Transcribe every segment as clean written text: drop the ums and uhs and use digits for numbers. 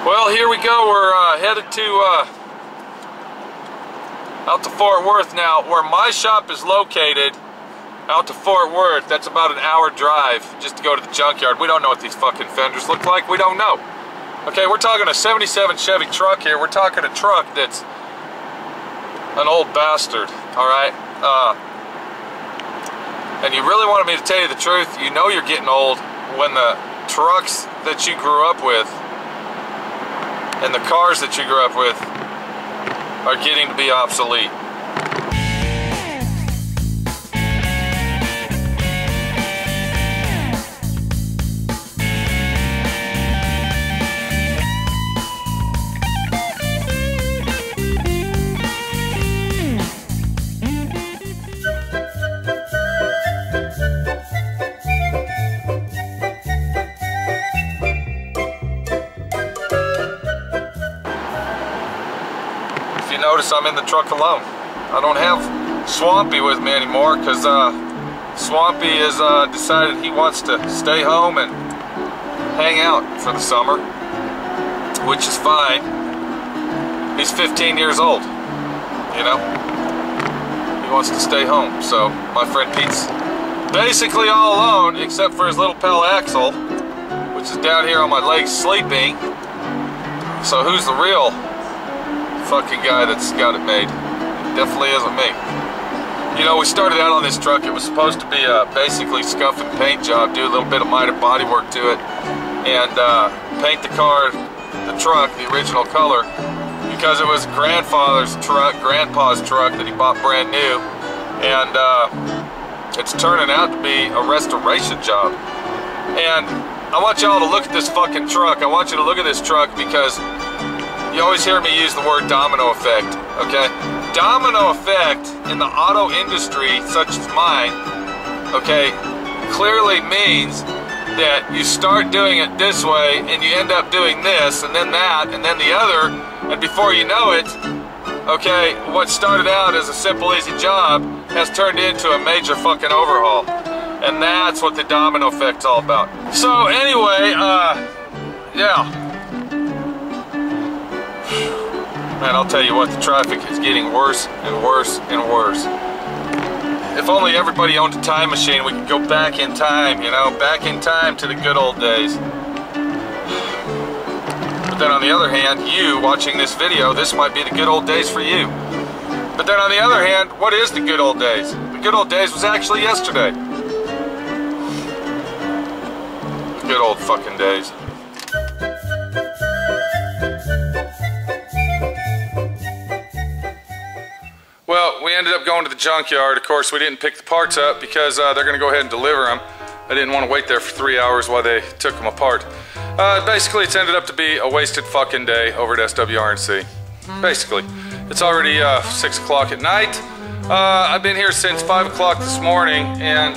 Well, here we go. We're headed to out to Fort Worth now. Where my shop is located, out to Fort Worth, that's about an hour drive just to go to the junkyard. We don't know what these fucking fenders look like. We don't know. Okay, we're talking a 77 Chevy truck here. We're talking a truck that's an old bastard, all right? And you really wanted me to tell you the truth. You know you're getting old when the trucks that you grew up with and the cars that you grew up with are getting to be obsolete. Notice I'm in the truck alone. I don't have Swampy with me anymore because Swampy has decided he wants to stay home and hang out for the summer, which is fine. He's 15 years old, you know. He wants to stay home, so my friend Pete's basically all alone except for his little pal Axel, which is down here on my legs sleeping. So who's the real fucking guy that's got it made? It definitely isn't me. You know, we started out on this truck. It was supposed to be a basically scuff and paint job, do a little bit of minor body work to it, and paint the car, the truck, the original color, because it was grandfather's truck, grandpa's truck that he bought brand new, and it's turning out to be a restoration job. And I want y'all to look at this fucking truck. I want you to look at this truck because you always hear me use the word domino effect, okay? Domino effect in the auto industry, such as mine, okay, clearly means that you start doing it this way and you end up doing this and then that and then the other, and before you know it, okay, what started out as a simple, easy job has turned into a major fucking overhaul. And that's what the domino effect's all about. So anyway, yeah. Man, I'll tell you what, the traffic is getting worse and worse and worse. If only everybody owned a time machine, we could go back in time, you know, back in time to the good old days. But then on the other hand, you watching this video, this might be the good old days for you. But then on the other hand, what is the good old days? The good old days was actually yesterday. The good old fucking days. Well, we ended up going to the junkyard. Of course, we didn't pick the parts up because they're going to go ahead and deliver them. I didn't want to wait there for 3 hours while they took them apart. Basically, it's ended up to be a wasted fucking day over at SWRNC. Basically. It's already 6 o'clock at night. I've been here since 5 o'clock this morning, and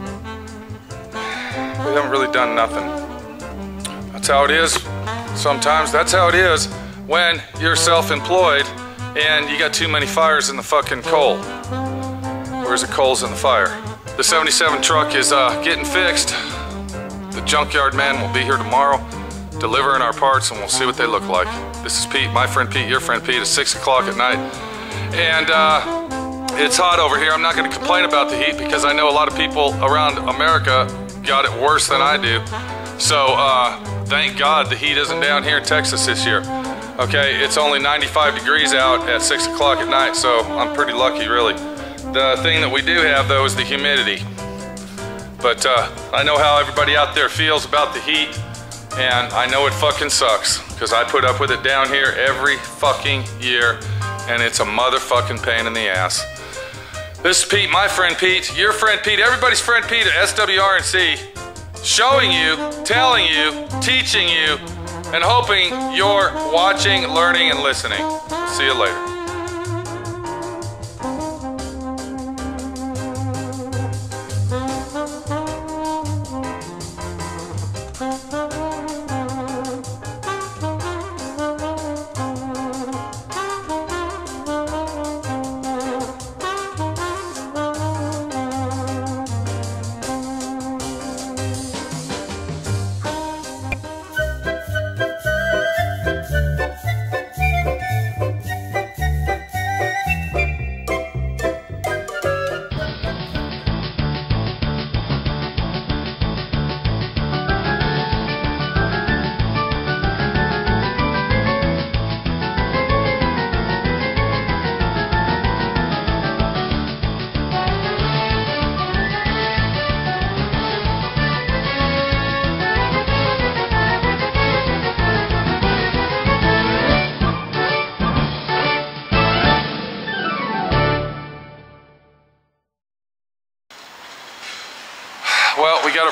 we haven't really done nothing. That's how it is. Sometimes that's how it is when you're self-employed and you got too many fires in the fucking coal. Where's the coals in the fire? The 77 truck is getting fixed. The junkyard man will be here tomorrow delivering our parts, and we'll see what they look like. This is Pete, my friend Pete, your friend Pete. It's 6 o'clock at night, and it's hot over here. I'm not going to complain about the heat because I know a lot of people around America got it worse than I do. So thank God the heat isn't down here in Texas this year. Okay, it's only 95 degrees out at 6 o'clock at night, so I'm pretty lucky, really. The thing that we do have, though, is the humidity. But I know how everybody out there feels about the heat, and I know it fucking sucks, because I put up with it down here every fucking year, and it's a motherfucking pain in the ass. This is Pete, my friend Pete, your friend Pete, everybody's friend Pete at SWRNC, showing you, telling you, teaching you, and hoping you're watching, learning, and listening. See you later.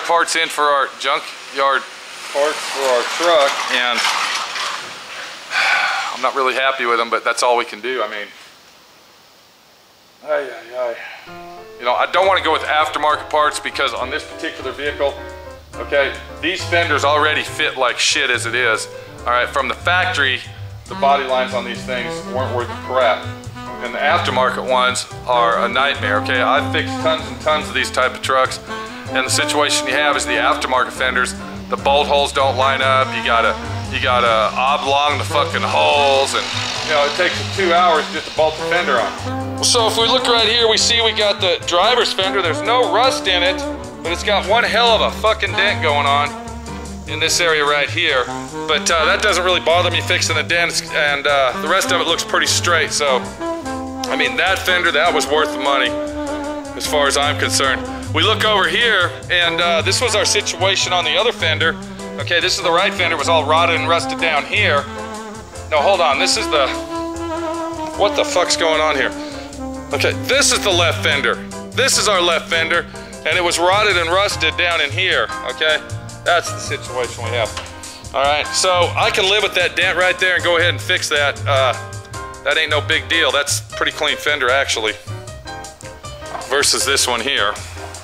parts in for our junkyard parts for our truck, and I'm not really happy with them, but that's all we can do. I mean, you know, I don't want to go with aftermarket parts because on this particular vehicle, okay, these fenders already fit like shit as it is. All right, from the factory, the body lines on these things weren't worth a crap. And the aftermarket ones are a nightmare, okay? I've fixed tons and tons of these type of trucks, and the situation you have is the aftermarket fenders, the bolt holes don't line up, you gotta oblong the fucking holes, and you know, it takes 2 hours just to bolt the fender on. So if we look right here, we see we got the driver's fender. There's no rust in it, but it's got one hell of a fucking dent going on in this area right here. But that doesn't really bother me fixing the dents, and the rest of it looks pretty straight. So, I mean, that fender, that was worth the money as far as I'm concerned. We look over here, and this was our situation on the other fender. Okay, this is the right fender, it was all rotted and rusted down here. No, hold on, this is the, what the fuck's going on here? Okay, this is the left fender. This is our left fender, and it was rotted and rusted down in here, okay? That's the situation we have. All right, so I can live with that dent right there and go ahead and fix that. That ain't no big deal. That's pretty clean fender, actually, versus this one here.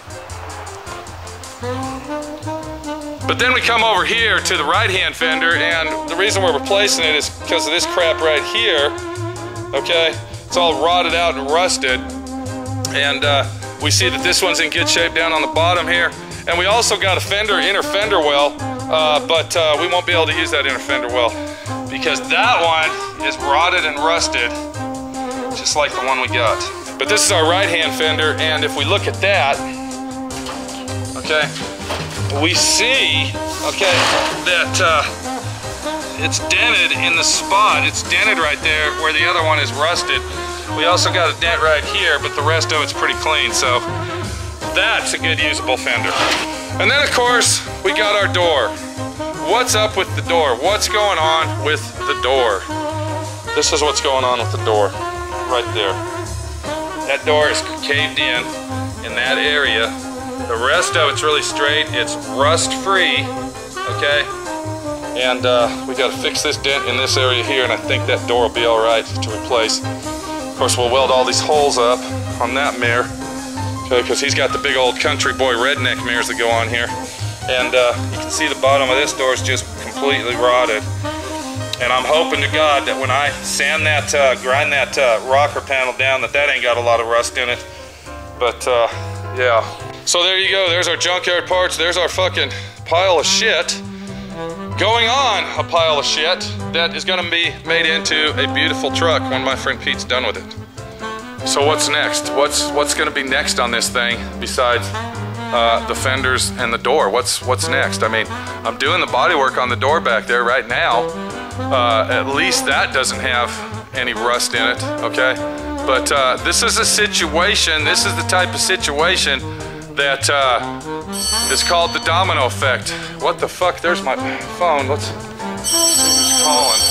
But then we come over here to the right-hand fender, and the reason we're replacing it is because of this crap right here, okay? It's all rotted out and rusted, and we see that this one's in good shape down on the bottom here, and we also got a inner fender well, but we won't be able to use that inner fender well because that one is rotted and rusted, just like the one we got. But this is our right-hand fender, and if we look at that, okay, we see, okay, that it's dented in the spot. It's dented right there where the other one is rusted. We also got a dent right here, but the rest of it's pretty clean, so that's a good usable fender. And then of course, we got our door. What's up with the door? What's going on with the door? This is what's going on with the door, right there. That door is caved in that area. The rest of it's really straight. It's rust-free, okay? And we got to fix this dent in this area here, and I think that door will be all right to replace. Of course, we'll weld all these holes up on that mirror, okay? Because he's got the big old country boy redneck mirrors that go on here, and you can see the bottom of this door is just completely rotted. And I'm hoping to God that when I sand that, grind that rocker panel down, that ain't got a lot of rust in it. But yeah. So there you go, there's our junkyard parts, there's our fucking pile of shit. Going on a pile of shit that is gonna be made into a beautiful truck when my friend Pete's done with it. So what's next? What's gonna be next on this thing besides the fenders and the door? What's next? I mean, I'm doing the body work on the door back there right now. At least that doesn't have any rust in it, okay? But this is a situation, this is the type of situation that is called the domino effect. What the fuck? There's my phone. Let's see who's calling.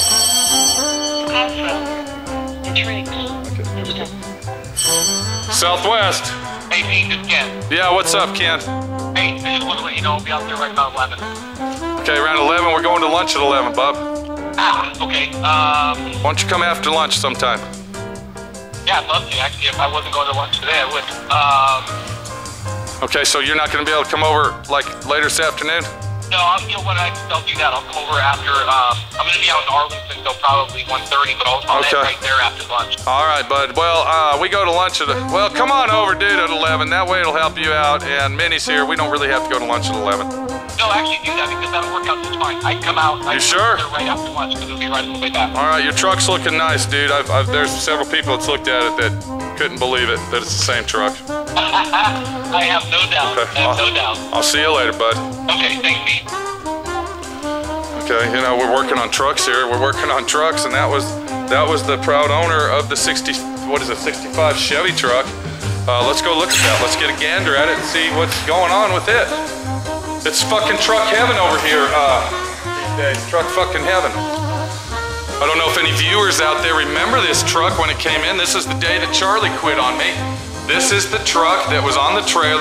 Okay. Southwest. Hey, Pete, it's Ken. Yeah, what's up, Ken? Hey, I just want to let you know I'll be out there right about 11. Okay, around 11. We're going to lunch at 11, bub. Ah, okay. Why don't you come after lunch sometime? Yeah, I'd love to. Actually, if I wasn't going to lunch today, I would. Okay, so you're not going to be able to come over like later this afternoon? No, I'll do that. I'll come over after. I'm going to be out in Arlington until probably 1:30, but I'll head right there after lunch. All right, bud. Well, we go to lunch at. Well, come on over, dude, at 11. That way it'll help you out. And Minnie's here. We don't really have to go to lunch at 11. No, actually do that because that'll work out just fine. I can come out. You sure? Right after lunch because it'll be right on the way back. All right, your truck's looking nice, dude. There's several people that's looked at it that couldn't believe it, that it's the same truck. I have no doubt. Okay. I have no doubt. I'll see you later, bud. Okay, thanks, Pete. Okay, you know, we're working on trucks here. We're working on trucks, and that was the proud owner of the 65 Chevy truck. Let's go look at that. Let's get a gander at it and see what's going on with it. It's fucking truck heaven over here these days. Truck fucking heaven. I don't know if any viewers out there remember this truck when it came in. This is the day that Charlie quit on me. This is the truck that was on the trailer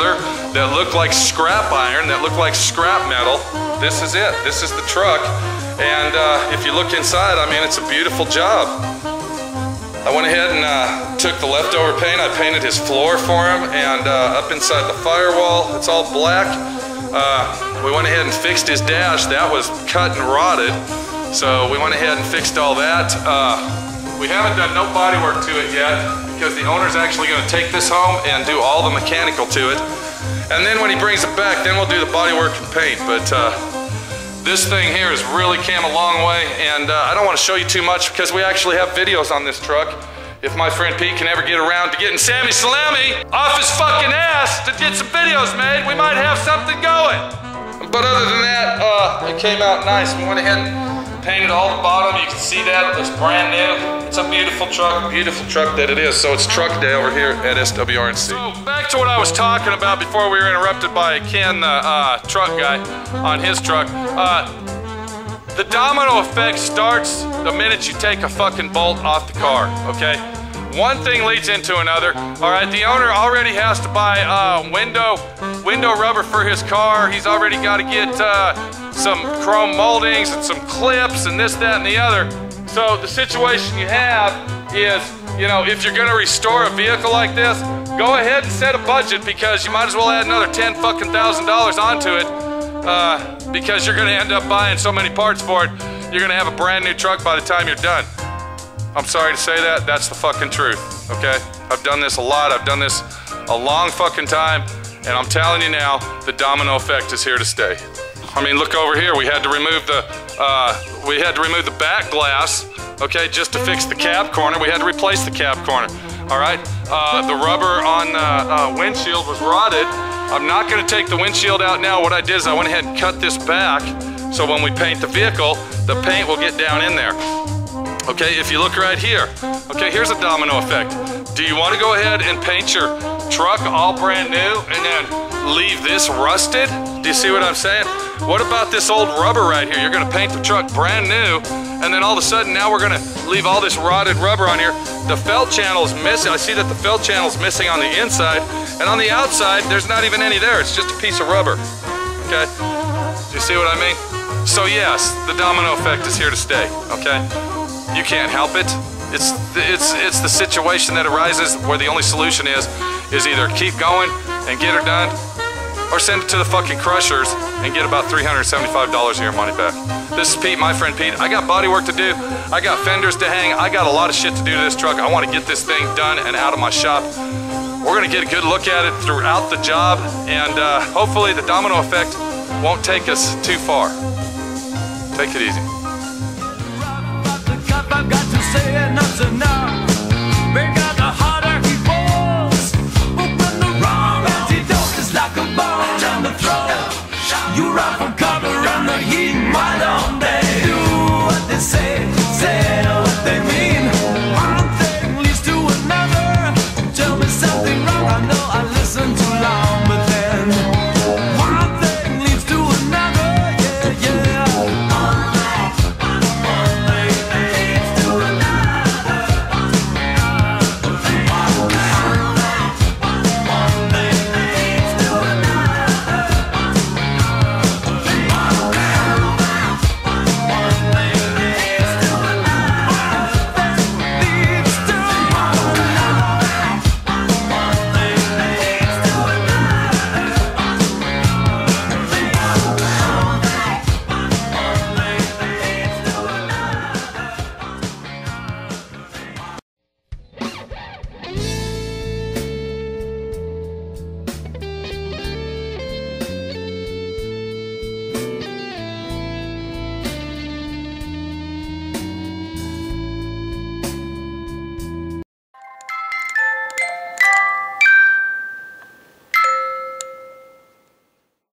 that look like scrap iron, that look like scrap metal. This is it. This is the truck. And if you look inside, I mean, it's a beautiful job. I went ahead and took the leftover paint. I painted his floor for him, and up inside the firewall, it's all black. We went ahead and fixed his dash. That was cut and rotted. So we went ahead and fixed all that. We haven't done no body work to it yet because the owner's actually going to take this home and do all the mechanical to it. And then when he brings it back, then we'll do the body work and paint. But this thing here has really came a long way, and I don't want to show you too much because we actually have videos on this truck. If my friend Pete can ever get around to getting Sammy Salami off his fucking ass to get some videos made, we might have something going. But other than that, it came out nice. We went ahead and painted all the bottom. You can see that, it looks brand new. It's a beautiful truck that it is. So it's truck day over here at SWRNC. So back to what I was talking about before we were interrupted by Ken, the truck guy, on his truck. The domino effect starts the minute you take a fucking bolt off the car, okay? One thing leads into another. All right, the owner already has to buy window rubber for his car. He's already got to get some chrome moldings and some clips and this, that, and the other. So the situation you have is, you know, if you're gonna restore a vehicle like this, go ahead and set a budget because you might as well add another $10,000 onto it because you're gonna end up buying so many parts for it. You're gonna have a brand new truck by the time you're done. I'm sorry to say that, that's the fucking truth, okay? I've done this a lot, I've done this a long fucking time, and I'm telling you now, the domino effect is here to stay. I mean, look over here, we had to remove the back glass, okay, just to fix the cab corner. We had to replace the cab corner, all right? The rubber on the windshield was rotted. I'm not gonna take the windshield out now. What I did is I went ahead and cut this back, so when we paint the vehicle, the paint will get down in there. Okay, if you look right here, okay, here's a domino effect. Do you want to go ahead and paint your truck all brand new and then leave this rusted? Do you see what I'm saying? What about this old rubber right here? You're gonna paint the truck brand new, and then all of a sudden now we're gonna leave all this rotted rubber on here. The felt channel is missing. I see that the felt channel is missing on the inside, and on the outside, there's not even any there. It's just a piece of rubber, okay? Do you see what I mean? So yes, the domino effect is here to stay, okay? You can't help it. It's the situation that arises where the only solution is either keep going and get her done, or send it to the fucking crushers and get about $375 of your money back. This is Pete, my friend Pete. I got body work to do. I got fenders to hang. I got a lot of shit to do to this truck. I want to get this thing done and out of my shop. We're gonna get a good look at it throughout the job, and hopefully the domino effect won't take us too far. Take it easy. I've got to say enough's enough. Because the harder he falls, open the wrong antidote is like a ball down the throat. You run